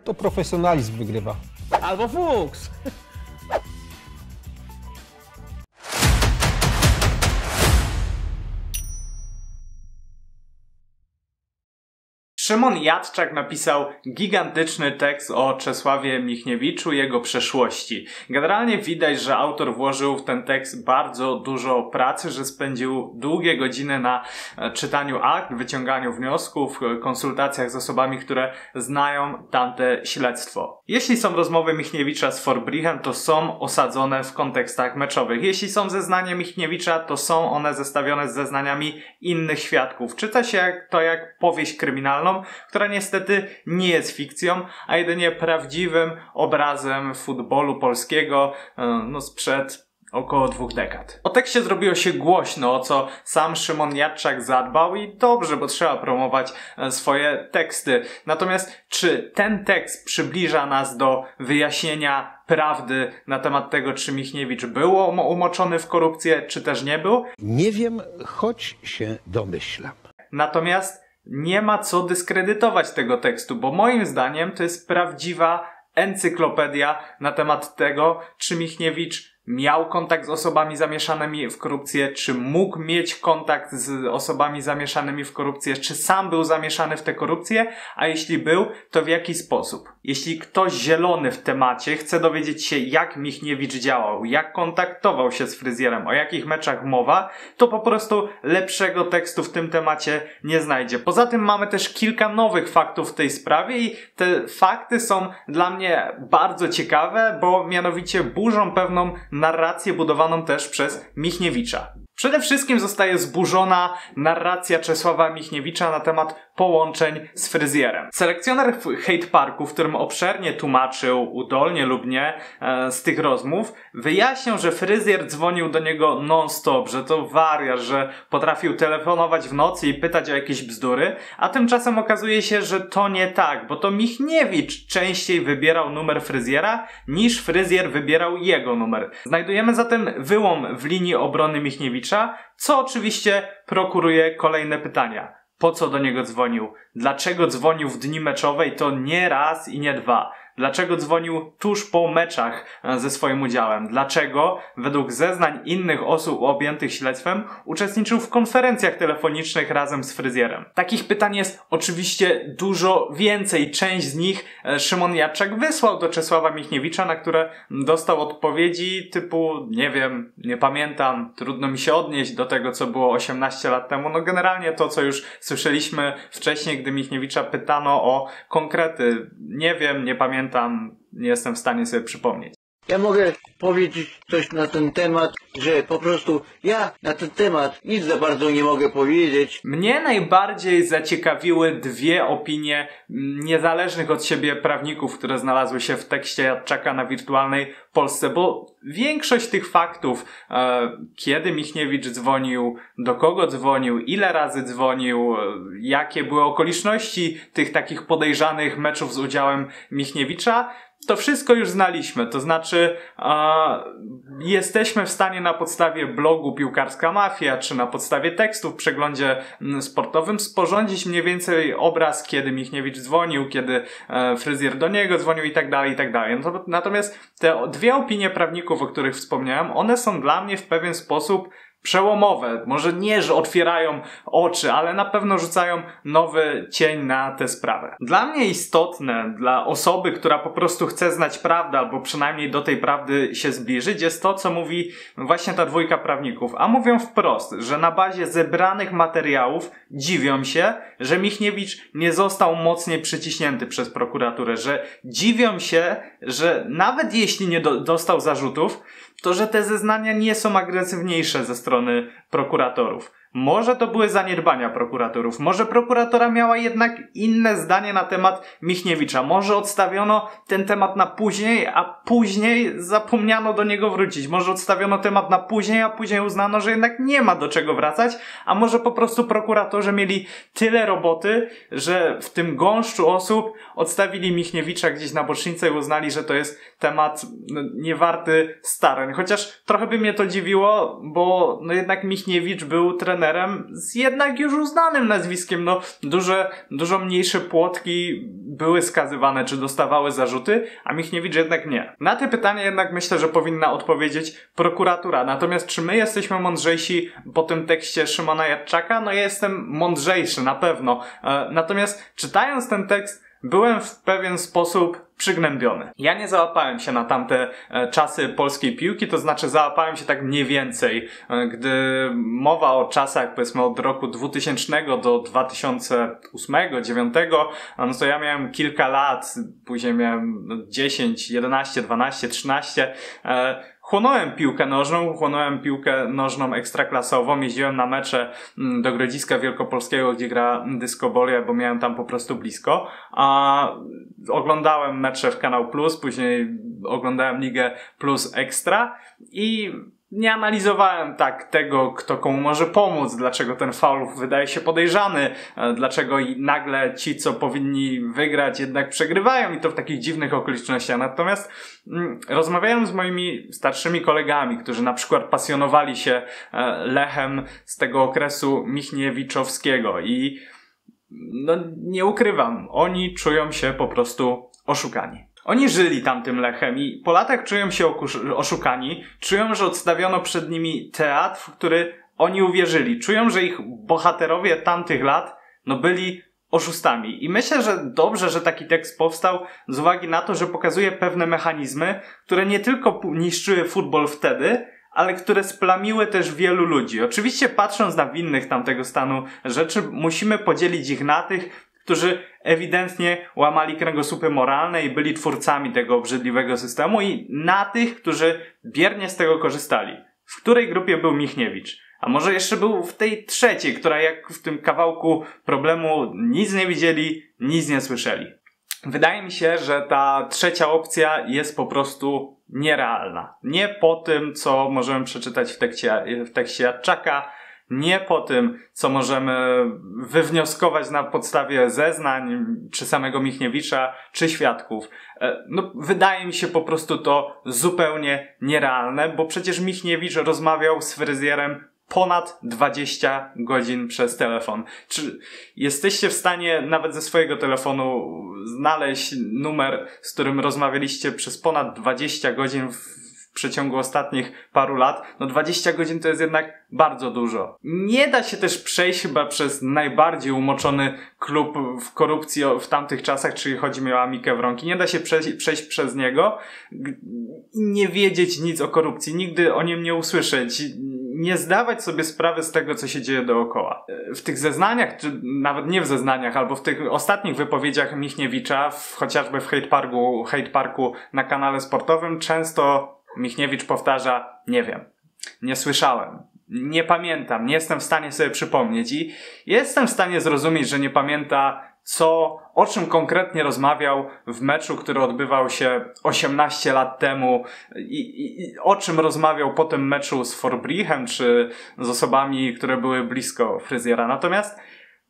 to profesjonalizm wygrywa. Albo fuks! Szymon Jadczak napisał gigantyczny tekst o Czesławie Michniewiczu i jego przeszłości. Generalnie widać, że autor włożył w ten tekst bardzo dużo pracy, że spędził długie godziny na czytaniu akt, wyciąganiu wniosków, konsultacjach z osobami, które znają tamte śledztwo. Jeśli są rozmowy Michniewicza z Forbrichem, to są osadzone w kontekstach meczowych. Jeśli są zeznania Michniewicza, to są one zestawione z zeznaniami innych świadków. Czyta się to jak powieść kryminalną, która niestety nie jest fikcją, a jedynie prawdziwym obrazem futbolu polskiego sprzed około 2 dekad. O tekście zrobiło się głośno, o co sam Szymon Jadczak zadbał i dobrze, bo trzeba promować swoje teksty. Natomiast czy ten tekst przybliża nas do wyjaśnienia prawdy na temat tego, czy Michniewicz był umoczony w korupcję, czy też nie był? Nie wiem, choć się domyślam. Natomiast nie ma co dyskredytować tego tekstu, bo moim zdaniem to jest prawdziwa encyklopedia na temat tego, czy Michniewicz miał kontakt z osobami zamieszanymi w korupcję, czy mógł mieć kontakt z osobami zamieszanymi w korupcję, czy sam był zamieszany w tę korupcję, a jeśli był, to w jaki sposób. Jeśli ktoś zielony w temacie chce dowiedzieć się, jak Michniewicz działał, jak kontaktował się z fryzjerem, o jakich meczach mowa, to po prostu lepszego tekstu w tym temacie nie znajdzie. Poza tym mamy też kilka nowych faktów w tej sprawie i te fakty są dla mnie bardzo ciekawe, bo mianowicie burzą pewną narrację budowaną też przez Michniewicza. Przede wszystkim zostaje zburzona narracja Czesława Michniewicza na temat połączeń z fryzjerem. Selekcjoner Hate Parku, w którym obszernie tłumaczył, udolnie lub nie, z tych rozmów, wyjaśniał, że fryzjer dzwonił do niego non-stop, że to wariat, że potrafił telefonować w nocy i pytać o jakieś bzdury, a tymczasem okazuje się, że to nie tak, bo to Michniewicz częściej wybierał numer fryzjera, niż fryzjer wybierał jego numer. Znajdujemy zatem wyłom w linii obrony Michniewicza, co oczywiście prokuruje kolejne pytania. Po co do niego dzwonił? Dlaczego dzwonił w dni meczowe i to nie raz i nie 2? Dlaczego dzwonił tuż po meczach ze swoim udziałem? Dlaczego, według zeznań innych osób objętych śledztwem, uczestniczył w konferencjach telefonicznych razem z fryzjerem? Takich pytań jest oczywiście dużo więcej. Część z nich Szymon Jadczak wysłał do Czesława Michniewicza, na które dostał odpowiedzi typu nie wiem, nie pamiętam, trudno mi się odnieść do tego, co było 18 lat temu. No generalnie to, co już słyszeliśmy wcześniej, gdy Michniewicza pytano o konkrety. Nie wiem, nie pamiętam, nie jestem w stanie sobie przypomnieć. Ja mogę powiedzieć coś na ten temat, że po prostu ja na ten temat nic za bardzo nie mogę powiedzieć. Mnie najbardziej zaciekawiły 2 opinie niezależnych od siebie prawników, które znalazły się w tekście Jadczaka na Wirtualnej Polsce, bo większość tych faktów, kiedy Michniewicz dzwonił, do kogo dzwonił, ile razy dzwonił, jakie były okoliczności tych takich podejrzanych meczów z udziałem Michniewicza, to wszystko już znaliśmy, to znaczy jesteśmy w stanie na podstawie blogu Piłkarska Mafia, czy na podstawie tekstów w przeglądzie sportowym sporządzić mniej więcej obraz, kiedy Michniewicz dzwonił, kiedy fryzjer do niego dzwonił i tak dalej, i tak dalej. Natomiast te 2 opinie prawników, o których wspomniałem, one są dla mnie w pewien sposób przełomowe. Może nie, że otwierają oczy, ale na pewno rzucają nowy cień na tę sprawę. Dla mnie istotne, dla osoby, która po prostu chce znać prawdę, albo przynajmniej do tej prawdy się zbliżyć, jest to, co mówi właśnie ta 2 prawników. A mówią wprost, że na bazie zebranych materiałów dziwią się, że Michniewicz nie został mocniej przyciśnięty przez prokuraturę, że dziwią się, że nawet jeśli nie dostał zarzutów, to że te zeznania nie są agresywniejsze ze strony prokuratorów. Może to były zaniedbania prokuratorów, może prokuratora miała jednak inne zdanie na temat Michniewicza, może odstawiono ten temat na później, a później zapomniano do niego wrócić, może odstawiono temat na później, a później uznano, że jednak nie ma do czego wracać, a może po prostu prokuratorzy mieli tyle roboty, że w tym gąszczu osób odstawili Michniewicza gdzieś na bocznicę i uznali, że to jest temat nie warty starań. Chociaż trochę by mnie to dziwiło, bo jednak Michniewicz był trenerem z jednak już uznanym nazwiskiem. No, dużo mniejsze płotki były skazywane, czy dostawały zarzuty, a Michniewicz jednak nie. Na te pytania jednak myślę, że powinna odpowiedzieć prokuratura. Natomiast czy my jesteśmy mądrzejsi po tym tekście Szymona Jadczaka? No ja jestem mądrzejszy, na pewno. Natomiast czytając ten tekst, byłem w pewien sposób przygnębiony. Ja nie załapałem się na tamte czasy polskiej piłki, to znaczy załapałem się tak mniej więcej, gdy mowa o czasach, powiedzmy od roku 2000 do 2008-2009, no to ja miałem kilka lat, później miałem 10, 11, 12, 13, chłonąłem piłkę nożną ekstraklasową, jeździłem na mecze do Grodziska Wielkopolskiego, gdzie gra Disco Bolia, bo miałem tam po prostu blisko, a oglądałem mecze w Kanał Plus, później oglądałem Ligę Plus Ekstra i nie analizowałem tak tego, kto komu może pomóc, dlaczego ten faul wydaje się podejrzany, dlaczego nagle ci, co powinni wygrać, jednak przegrywają i to w takich dziwnych okolicznościach. Natomiast rozmawiałem z moimi starszymi kolegami, którzy na przykład pasjonowali się Lechem z tego okresu michniewiczowskiego i no nie ukrywam, oni czują się po prostu oszukani. Oni żyli tamtym Lechem i po latach czują się oszukani, czują, że odstawiono przed nimi teatr, w który oni uwierzyli. Czują, że ich bohaterowie tamtych lat byli oszustami. I myślę, że dobrze, że taki tekst powstał z uwagi na to, że pokazuje pewne mechanizmy, które nie tylko niszczyły futbol wtedy, ale które splamiły też wielu ludzi. Oczywiście patrząc na winnych tamtego stanu rzeczy, musimy podzielić ich na tych, którzy ewidentnie łamali kręgosłupy moralne i byli twórcami tego obrzydliwego systemu, i na tych, którzy biernie z tego korzystali. W której grupie był Michniewicz? A może jeszcze był w tej trzeciej, która jak w tym kawałku problemu nic nie widzieli, nic nie słyszeli. Wydaje mi się, że ta trzecia opcja jest po prostu nierealna. Nie po tym, co możemy przeczytać w tekście Jadczaka, nie po tym, co możemy wywnioskować na podstawie zeznań, czy samego Michniewicza, czy świadków. Wydaje mi się po prostu to zupełnie nierealne, bo przecież Michniewicz rozmawiał z fryzjerem ponad 20 godzin przez telefon. Czy jesteście w stanie nawet ze swojego telefonu znaleźć numer, z którym rozmawialiście przez ponad 20 godzin w przeciągu ostatnich paru lat? 20 godzin to jest jednak bardzo dużo. Nie da się też przejść chyba przez najbardziej umoczony klub w korupcji w tamtych czasach, czyli chodzi mi o Amikę Wronki. Nie da się przejść przez niego i nie wiedzieć nic o korupcji, nigdy o nim nie usłyszeć, nie zdawać sobie sprawy z tego, co się dzieje dookoła. W tych zeznaniach, czy nawet nie w zeznaniach, albo w tych ostatnich wypowiedziach Michniewicza, chociażby w Hate Parku na kanale sportowym, często Michniewicz powtarza: nie wiem, nie słyszałem, nie pamiętam, nie jestem w stanie sobie przypomnieć. I jestem w stanie zrozumieć, że nie pamięta, o czym konkretnie rozmawiał w meczu, który odbywał się 18 lat temu, i o czym rozmawiał po tym meczu z Forbrichem, czy z osobami, które były blisko fryzjera. Natomiast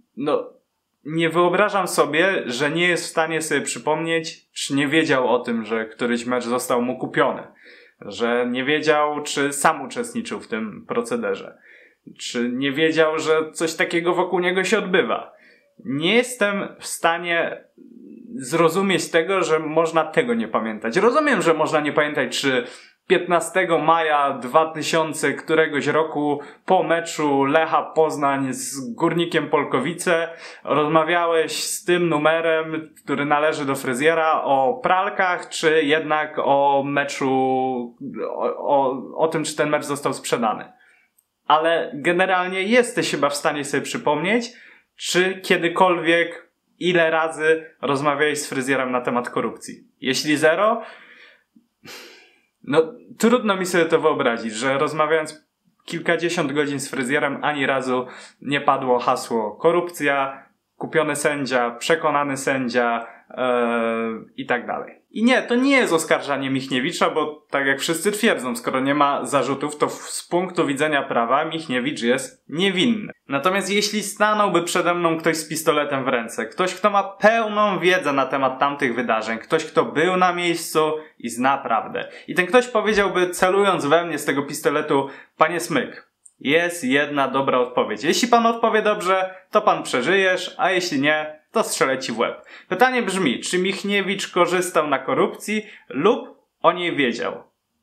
nie wyobrażam sobie, że nie jest w stanie sobie przypomnieć, czy nie wiedział o tym, że któryś mecz został mu kupiony, że nie wiedział, czy sam uczestniczył w tym procederze, czy nie wiedział, że coś takiego wokół niego się odbywa. Nie jestem w stanie zrozumieć tego, że można tego nie pamiętać. Rozumiem, że można nie pamiętać, czy 15 maja 2000 któregoś roku po meczu Lecha Poznań z Górnikiem Polkowice rozmawiałeś z tym numerem, który należy do fryzjera, o pralkach, czy jednak o meczu, o tym, czy ten mecz został sprzedany. Ale generalnie jesteś chyba w stanie sobie przypomnieć, czy kiedykolwiek, ile razy rozmawiałeś z fryzjerem na temat korupcji. Jeśli zero, trudno mi sobie to wyobrazić, że rozmawiając kilkadziesiąt godzin z fryzjerem, ani razu nie padło hasło korupcja, kupiony sędzia, przekonany sędzia i tak dalej. I nie, to nie jest oskarżanie Michniewicza, bo tak jak wszyscy twierdzą, skoro nie ma zarzutów, to z punktu widzenia prawa Michniewicz jest niewinny. Natomiast jeśli stanąłby przede mną ktoś z pistoletem w ręce, ktoś, kto ma pełną wiedzę na temat tamtych wydarzeń, ktoś, kto był na miejscu i zna prawdę, i ten ktoś powiedziałby, celując we mnie z tego pistoletu: panie Smyk, jest jedna dobra odpowiedź. Jeśli pan odpowie dobrze, to pan przeżyjesz, a jeśli nie, to strzelę ci w łeb. Pytanie brzmi, czy Michniewicz korzystał na korupcji lub o niej wiedział?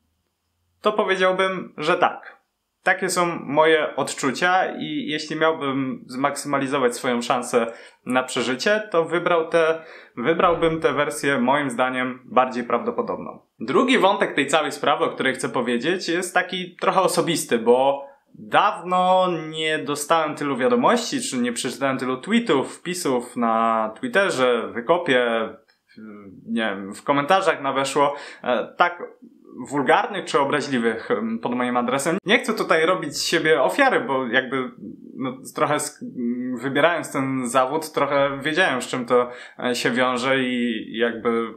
To powiedziałbym, że tak. Takie są moje odczucia i jeśli miałbym zmaksymalizować swoją szansę na przeżycie, to wybrałbym tę wersję moim zdaniem bardziej prawdopodobną. Drugi wątek tej całej sprawy, o której chcę powiedzieć, jest taki trochę osobisty, bo dawno nie dostałem tylu wiadomości, czy nie przeczytałem tylu tweetów, wpisów na Twitterze, Wykopie, nie wiem, w komentarzach weszło tak wulgarnych czy obraźliwych pod moim adresem. Nie chcę tutaj robić z siebie ofiary, bo jakby trochę wybierając ten zawód, trochę wiedziałem, z czym to się wiąże i jakby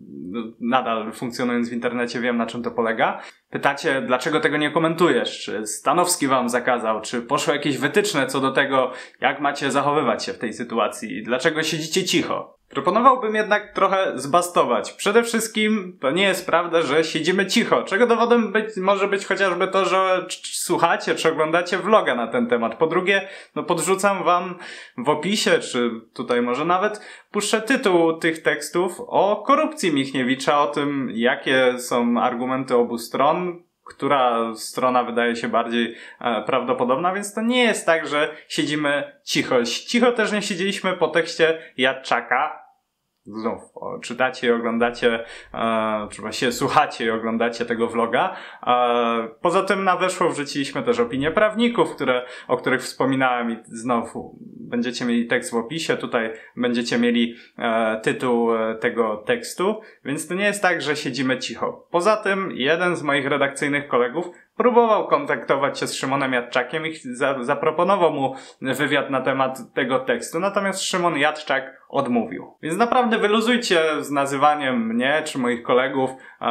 nadal funkcjonując w internecie wiem, na czym to polega. Pytacie, dlaczego tego nie komentujesz? Czy Stanowski wam zakazał? Czy poszły jakieś wytyczne co do tego, jak macie zachowywać się w tej sytuacji? Dlaczego siedzicie cicho? Proponowałbym jednak trochę zbastować. Przede wszystkim to nie jest prawda, że siedzimy cicho. Czego dowodem może być chociażby to, że słuchacie czy oglądacie vloga na ten temat. Po drugie, podrzucam wam w opisie, czy tutaj może nawet puszczę tytuł tych tekstów o korupcji Michniewicza, o tym, jakie są argumenty obu stron, która strona wydaje się bardziej prawdopodobna, więc to nie jest tak, że siedzimy cicho. Cicho też nie siedzieliśmy po tekście Jadczaka. Znów czytacie i oglądacie, czy właściwie słuchacie i oglądacie tego vloga. Poza tym na weszło wrzuciliśmy też opinie prawników, o których wspominałem i znowu będziecie mieli tekst w opisie, tutaj będziecie mieli tytuł tego tekstu, więc to nie jest tak, że siedzimy cicho. Poza tym jeden z moich redakcyjnych kolegów próbował kontaktować się z Szymonem Jadczakiem i zaproponował mu wywiad na temat tego tekstu, natomiast Szymon Jadczak odmówił. Więc naprawdę wyluzujcie z nazywaniem mnie czy moich kolegów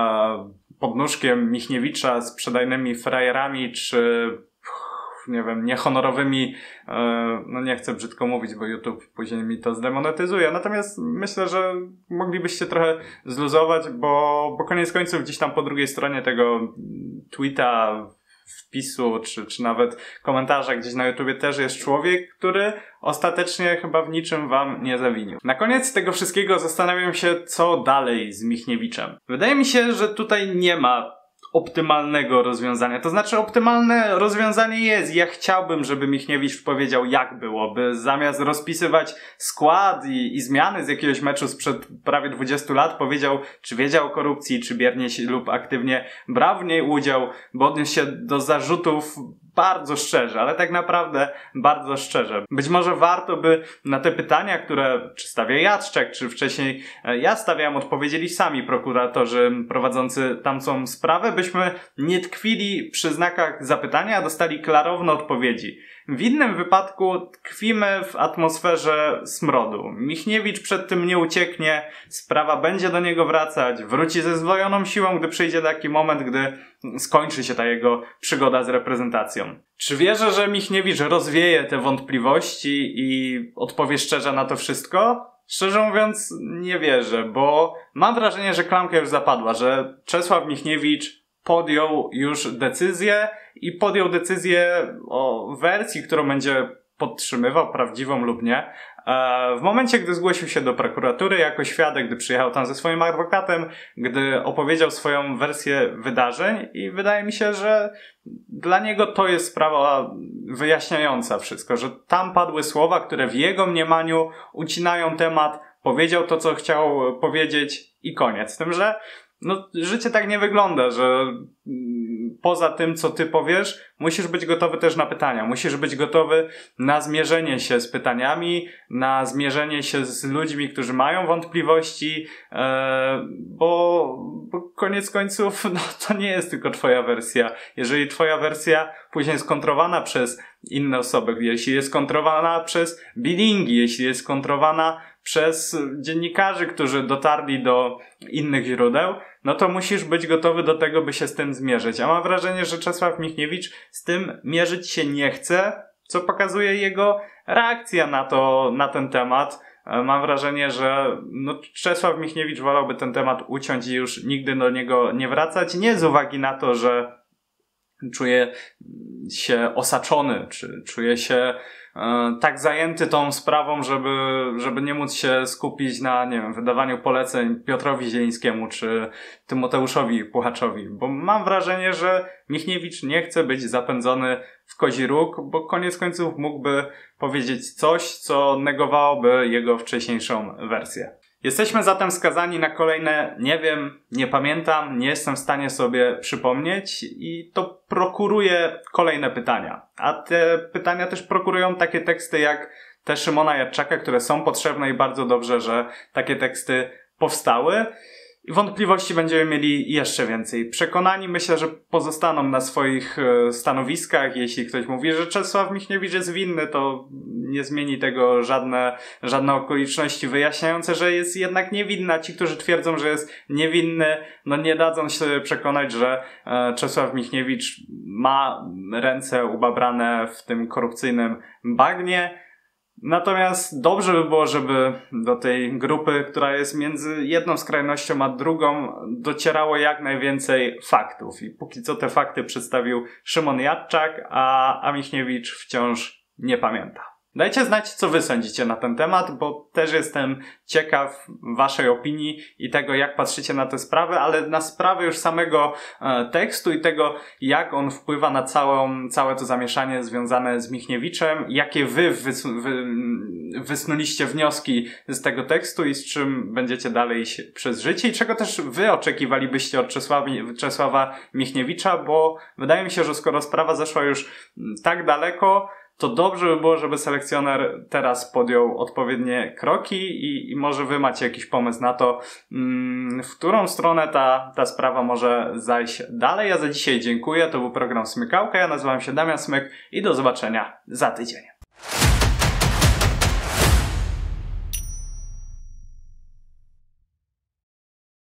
podnóżkiem Michniewicza sprzedajnymi frajerami czy nie wiem, niehonorowymi, nie chcę brzydko mówić, bo YouTube później mi to zdemonetyzuje, natomiast myślę, że moglibyście trochę zluzować, bo koniec końców gdzieś tam po drugiej stronie tego tweeta, wpisu, czy nawet komentarza gdzieś na YouTubie też jest człowiek, który ostatecznie chyba w niczym wam nie zawinił. Na koniec tego wszystkiego zastanawiam się, co dalej z Michniewiczem. Wydaje mi się, że tutaj nie ma optymalnego rozwiązania. To znaczy optymalne rozwiązanie jest. Ja chciałbym, żeby Michniewicz powiedział, jak byłoby. Zamiast rozpisywać skład i zmiany z jakiegoś meczu sprzed prawie 20 lat, powiedział, czy wiedział o korupcji, czy biernie się lub aktywnie brał w niej udział, bo odniósł się do zarzutów bardzo szczerze, ale tak naprawdę bardzo szczerze. Być może warto by na te pytania, które czy stawia Jadczak, czy wcześniej ja stawiałem, odpowiedzieli sami prokuratorzy prowadzący tamtą sprawę, byśmy nie tkwili przy znakach zapytania, a dostali klarowne odpowiedzi. W innym wypadku tkwimy w atmosferze smrodu. Michniewicz przed tym nie ucieknie, sprawa będzie do niego wracać, wróci ze zdwojoną siłą, gdy przyjdzie taki moment, gdy skończy się ta jego przygoda z reprezentacją. Czy wierzę, że Michniewicz rozwieje te wątpliwości i odpowie szczerze na to wszystko? Szczerze mówiąc, nie wierzę, bo mam wrażenie, że klamka już zapadła, że Czesław Michniewicz podjął już decyzję i podjął decyzję o wersji, którą będzie podtrzymywał, prawdziwą lub nie. W momencie, gdy zgłosił się do prokuratury jako świadek, gdy przyjechał tam ze swoim adwokatem, gdy opowiedział swoją wersję wydarzeń i wydaje mi się, że dla niego to jest sprawa wyjaśniająca wszystko, że tam padły słowa, które w jego mniemaniu ucinają temat, powiedział to, co chciał powiedzieć i koniec. Z tym, że życie tak nie wygląda, że poza tym, co ty powiesz, musisz być gotowy też na pytania. Musisz być gotowy na zmierzenie się z pytaniami, na zmierzenie się z ludźmi, którzy mają wątpliwości, bo koniec końców to nie jest tylko twoja wersja. Jeżeli twoja wersja później jest kontrowana przez inne osoby, jeśli jest kontrowana przez bilingi, jeśli jest kontrowana przez dziennikarzy, którzy dotarli do innych źródeł, to musisz być gotowy do tego, by się z tym zmierzyć. A mam wrażenie, że Czesław Michniewicz z tym mierzyć się nie chce, co pokazuje jego reakcja na ten temat. Mam wrażenie, że Czesław Michniewicz wolałby ten temat uciąć i już nigdy do niego nie wracać. Nie z uwagi na to, że czuję się osaczony, czy czuję się tak zajęty tą sprawą, żeby nie móc się skupić na, nie wiem, wydawaniu poleceń Piotrowi Zielińskiemu czy Tymoteuszowi Puchaczowi, bo mam wrażenie, że Michniewicz nie chce być zapędzony w kozi róg, bo koniec końców mógłby powiedzieć coś, co negowałoby jego wcześniejszą wersję. Jesteśmy zatem skazani na kolejne nie wiem, nie pamiętam, nie jestem w stanie sobie przypomnieć i to prokuruje kolejne pytania. A te pytania też prokurują takie teksty jak te Szymona Jadczaka, które są potrzebne i bardzo dobrze, że takie teksty powstały. I wątpliwości będziemy mieli jeszcze więcej. Przekonani myślę, że pozostaną na swoich stanowiskach. Jeśli ktoś mówi, że Czesław Michniewicz jest winny, to nie zmieni tego żadne okoliczności wyjaśniające, że jest jednak niewinna. Ci, którzy twierdzą, że jest niewinny, no nie dadzą się przekonać, że Czesław Michniewicz ma ręce ubabrane w tym korupcyjnym bagnie. Natomiast dobrze by było, żeby do tej grupy, która jest między jedną skrajnością a drugą, docierało jak najwięcej faktów. I póki co te fakty przedstawił Szymon Jadczak, a Michniewicz wciąż nie pamięta. Dajcie znać, co wy sądzicie na ten temat, bo też jestem ciekaw waszej opinii i tego, jak patrzycie na te sprawy, ale na sprawy już samego tekstu i tego, jak on wpływa na całe to zamieszanie związane z Michniewiczem, jakie wy wysnuliście wnioski z tego tekstu i z czym będziecie dalej iść przez życie i czego też wy oczekiwalibyście od Czesława Michniewicza, bo wydaje mi się, że skoro sprawa zeszła już tak daleko, to dobrze by było, żeby selekcjoner teraz podjął odpowiednie kroki i może wy macie jakiś pomysł na to, w którą stronę ta sprawa może zajść dalej. Ja za dzisiaj dziękuję. To był program Smykałka. Ja nazywam się Damian Smyk i do zobaczenia za tydzień.